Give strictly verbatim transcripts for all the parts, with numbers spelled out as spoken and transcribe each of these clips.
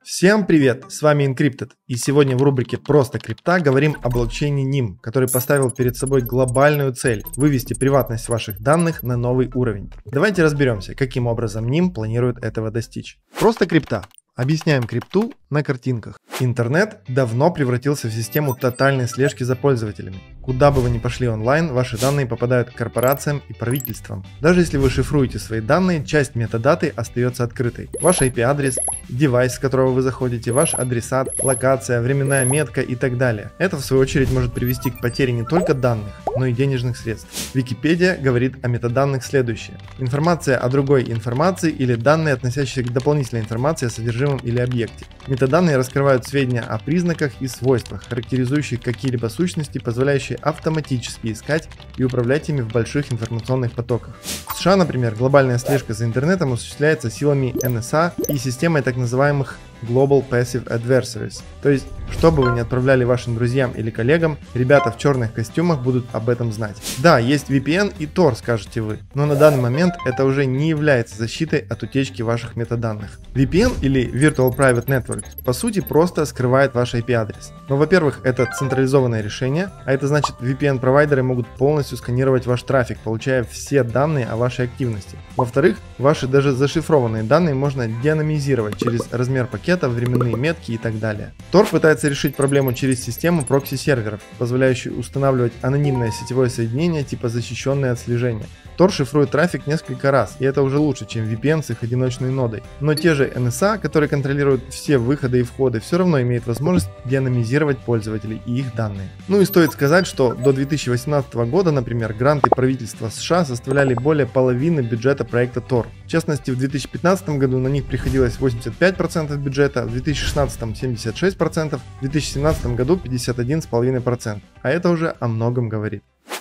Всем привет, с вами Encrypted, и сегодня в рубрике «Просто крипта» говорим о блокчейне ним, который поставил перед собой глобальную цель – вывести приватность ваших данных на новый уровень. Давайте разберемся, каким образом ним планирует этого достичь. Просто крипта. Объясняем крипту на картинках. Интернет давно превратился в систему тотальной слежки за пользователями. Куда бы вы ни пошли онлайн, ваши данные попадают к корпорациям и правительствам. Даже если вы шифруете свои данные, часть метадаты остается открытой. Ваш ай пи-адрес, девайс, с которого вы заходите, ваш адресат, локация, временная метка и так далее. Это в свою очередь может привести к потере не только данных, но и денежных средств. Википедия говорит о метаданных следующее. Информация о другой информации или данные, относящиеся к дополнительной информации о содержимом или объекте. Метаданные раскрывают сведения о признаках и свойствах, характеризующих какие-либо сущности, позволяющие автоматически искать и управлять ими в больших информационных потоках. В США, например, глобальная слежка за интернетом осуществляется силами эн эс а и системой так называемых Global Passive Adversaries. То есть, что бы вы ни отправляли вашим друзьям или коллегам, ребята в черных костюмах будут об этом знать. Да, есть ви пи эн и тор, скажете вы, но на данный момент это уже не является защитой от утечки ваших метаданных. ви пи эн или Virtual Private Network по сути просто скрывает ваш ай пи-адрес. Но, во-первых, это централизованное решение, а это значит, ви пи эн-провайдеры могут полностью сканировать ваш трафик, получая все данные о вашей активности. Во-вторых, ваши даже зашифрованные данные можно деанонимизировать через размер пакета, временные метки и так далее. тор пытается решить проблему через систему прокси-серверов, позволяющую устанавливать анонимное сетевое соединение типа защищенное от слежения. тор шифрует трафик несколько раз, и это уже лучше, чем ви пи эн с их одиночной нодой. Но те же эн эс а, которые контролируют все выходы и входы, все равно имеют возможность деанонимизировать пользователей и их данные. Ну и стоит сказать, что до две тысячи восемнадцатого года, например, гранты правительства США составляли более половины бюджета проекта тор. В частности, в две тысячи пятнадцатом году на них приходилось восемьдесят пять процентов бюджета, в две тысячи шестнадцатом семьдесят шесть процентов, в две тысячи семнадцатом году пятьдесят один целых пять десятых процента. А это уже о многом говорит.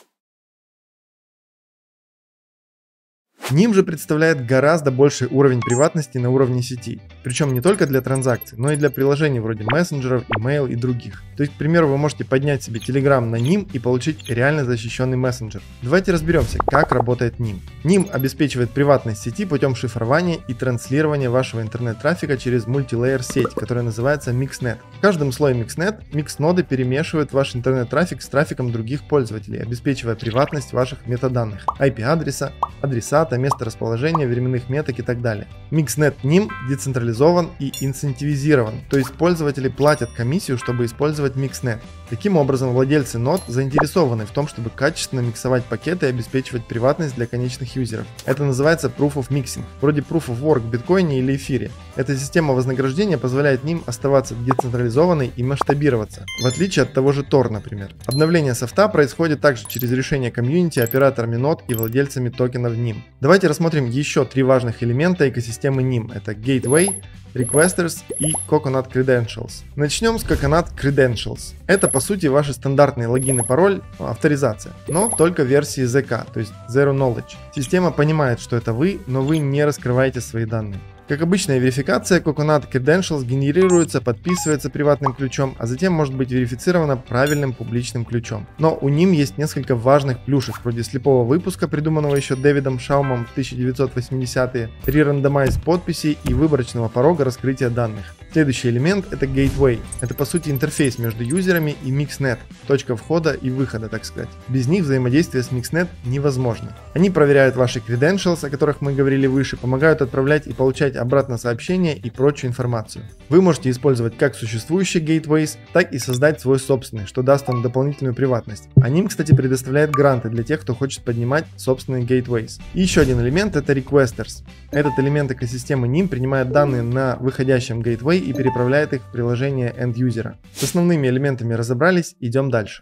ним же представляет гораздо больший уровень приватности на уровне сети. Причем не только для транзакций, но и для приложений вроде мессенджеров, email и других. То есть, к примеру, вы можете поднять себе Telegram на ним и получить реально защищенный мессенджер. Давайте разберемся, как работает ним. ним обеспечивает приватность сети путем шифрования и транслирования вашего интернет-трафика через мультилейер сеть, которая называется MixNet. В каждом слое MixNet микс-ноды перемешивают ваш интернет-трафик с трафиком других пользователей, обеспечивая приватность ваших метаданных, ай пи-адреса, адресата, место расположения, временных меток и так далее. MixNet ним децентрализован и инцентивизирован, то есть пользователи платят комиссию, чтобы использовать MixNet. Таким образом, владельцы нод заинтересованы в том, чтобы качественно миксовать пакеты и обеспечивать приватность для конечных юзеров. Это называется Proof of Mixing, вроде Proof of Work в биткоине или эфире. Эта система вознаграждения позволяет ним оставаться децентрализованной и масштабироваться, в отличие от того же тор, например. Обновление софта происходит также через решение комьюнити, операторами нод и владельцами токенов ним. Давайте рассмотрим еще три важных элемента экосистемы ним. Это Gateway, Requesters и Coconut Credentials. Начнем с Coconut Credentials. Это по сути ваши стандартные логин и пароль, авторизация, но только в версии зет ка, то есть Zero Knowledge. Система понимает, что это вы, но вы не раскрываете свои данные. Как обычная верификация, Coconut Credentials генерируется, подписывается приватным ключом, а затем может быть верифицирована правильным публичным ключом. Но у ним есть несколько важных плюшек, вроде слепого выпуска, придуманного еще Дэвидом Шаумом в тысяча девятьсот восьмидесятые, re-randomize подписей и выборочного порога раскрытия данных. Следующий элемент — это Gateway. Это по сути интерфейс между юзерами и MixNet, точка входа и выхода, так сказать. Без них взаимодействие с MixNet невозможно. Они проверяют ваши credentials, о которых мы говорили выше, помогают отправлять и получать обратно сообщения и прочую информацию. Вы можете использовать как существующие gateways, так и создать свой собственный, что даст вам дополнительную приватность. А ним, кстати, предоставляет гранты для тех, кто хочет поднимать собственные gateways. И еще один элемент — это Requesters. Этот элемент экосистемы ним принимает данные на выходящем gateway и переправляет их в приложение end-юзера. С основными элементами разобрались, идем дальше.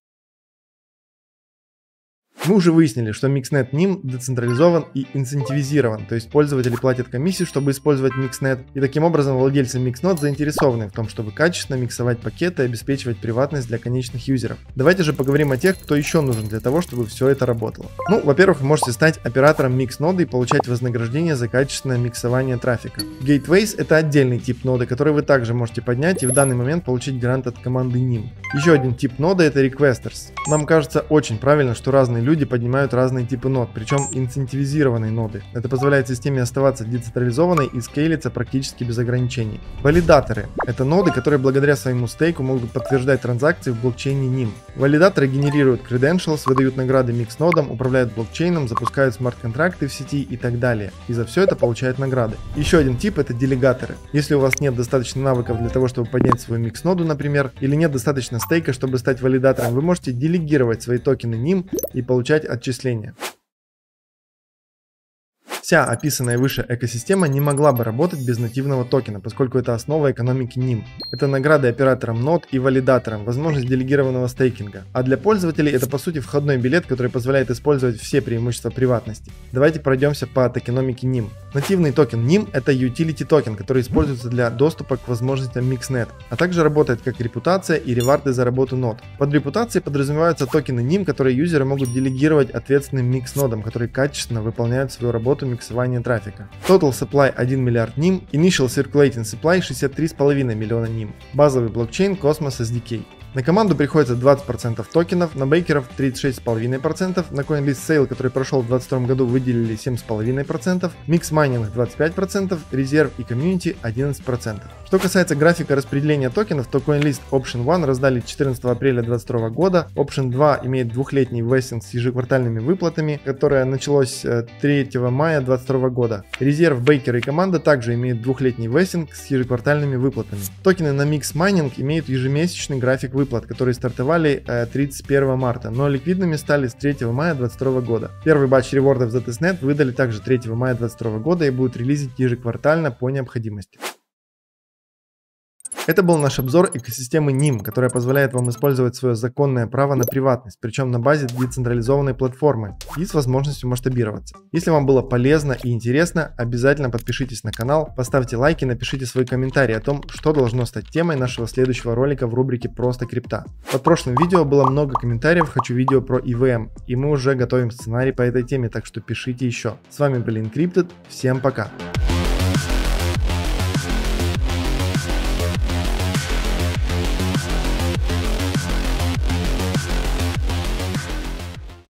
Мы уже выяснили, что MixNet ним децентрализован и инцентивизирован, то есть пользователи платят комиссию, чтобы использовать MixNet, и таким образом владельцы MixNode заинтересованы в том, чтобы качественно миксовать пакеты и обеспечивать приватность для конечных юзеров. Давайте же поговорим о тех, кто еще нужен для того, чтобы все это работало. Ну, во-первых, вы можете стать оператором MixNode и получать вознаграждение за качественное миксование трафика. Gateways — это отдельный тип ноды, который вы также можете поднять и в данный момент получить грант от команды ним. Еще один тип ноды — это Requesters. Нам кажется очень правильно, что разные люди люди поднимают разные типы нод, причем инцентивизированные ноды. Это позволяет системе оставаться децентрализованной и скейлиться практически без ограничений. Валидаторы – это ноды, которые благодаря своему стейку могут подтверждать транзакции в блокчейне ним. Валидаторы генерируют credentials, выдают награды микс-нодам, управляют блокчейном, запускают смарт-контракты в сети и так далее. И за все это получают награды. Еще один тип – это делегаторы. Если у вас нет достаточно навыков для того, чтобы поднять свою микс-ноду, например, или нет достаточно стейка, чтобы стать валидатором, вы можете делегировать свои токены ним и получать отчисления. Вся описанная выше экосистема не могла бы работать без нативного токена, поскольку это основа экономики ним. Это награды операторам нод и валидаторам, возможность делегированного стейкинга. А для пользователей это по сути входной билет, который позволяет использовать все преимущества приватности. Давайте пройдемся по токеномике ним. Нативный токен ним это utility токен, который используется для доступа к возможностям микснет, а также работает как репутация и реварды за работу нод. Под репутацией подразумеваются токены ним, которые юзеры могут делегировать ответственным микс-нодам, которые качественно выполняют свою работу миксования трафика. Total supply один миллиард ним, Initial Circulating Supply шестьдесят три с половиной миллиона ним. Базовый блокчейн Cosmos эс ди кей. На команду приходится двадцать процентов токенов, на бейкеров тридцать шесть и пять десятых процента, на CoinList Sale, который прошел в двадцать втором году, выделили семь и пять десятых процента, Mix Mining двадцать пять процентов, резерв и комьюнити одиннадцать процентов. Что касается графика распределения токенов, то CoinList Option один раздали четырнадцатого апреля две тысячи двадцать второго года, Option два имеет двухлетний вестинг с ежеквартальными выплатами, которое началось третьего мая две тысячи двадцать второго года. Резерв, бейкер и команда также имеют двухлетний вестинг с ежеквартальными выплатами. Токены на Mix Mining имеют ежемесячный график выплат. выплат, которые стартовали тридцать первого марта, но ликвидными стали с третьего мая две тысячи двадцать второго года. Первый батч ревордов за тестнет выдали также третьего мая две тысячи двадцать второго года и будут релизить ежеквартально по необходимости. Это был наш обзор экосистемы ним, которая позволяет вам использовать свое законное право на приватность, причем на базе децентрализованной платформы и с возможностью масштабироваться. Если вам было полезно и интересно, обязательно подпишитесь на канал, поставьте лайки, напишите свой комментарий о том, что должно стать темой нашего следующего ролика в рубрике «Просто крипта». Под прошлым видео было много комментариев «Хочу видео про и ви эм», и мы уже готовим сценарий по этой теме, так что пишите еще. С вами был Encrypted, всем пока!